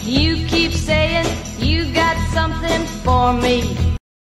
You keep saying you got something for me.